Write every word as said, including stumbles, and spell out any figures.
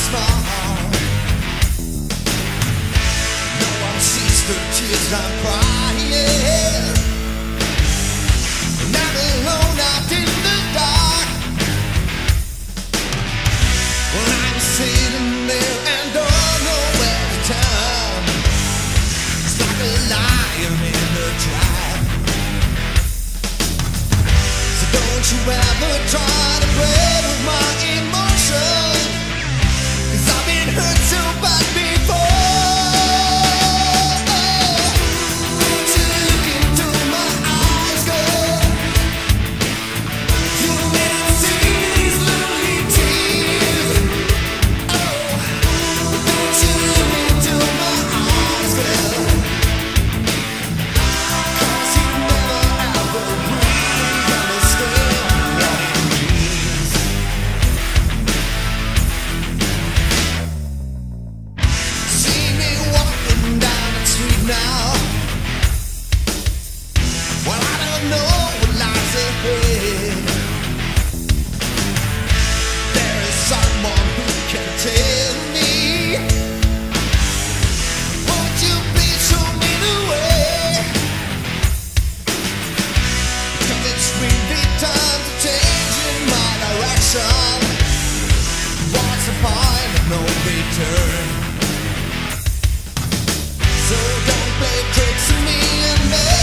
small. No one sees the tears I'm crying. And I'm alone out in the dark. Well, I'm sitting there and don't know where to turn. It's like a lion in the trap. So don't you ever try to play with my emotions, 'cause I've been hurt so bad before. Won't you look into my eyes, girl? You may see these lonely tears. Oh, won't you look into my eyes, girl? 'Cause you never ever really understand what it means. See me walking down the street now. Well, I don't know what lies ahead. There is someone who can tell me. Won't you please show me the way? 'Cause it's really time to change in my direction. What's the point of no return? So don't play tricks on me and me.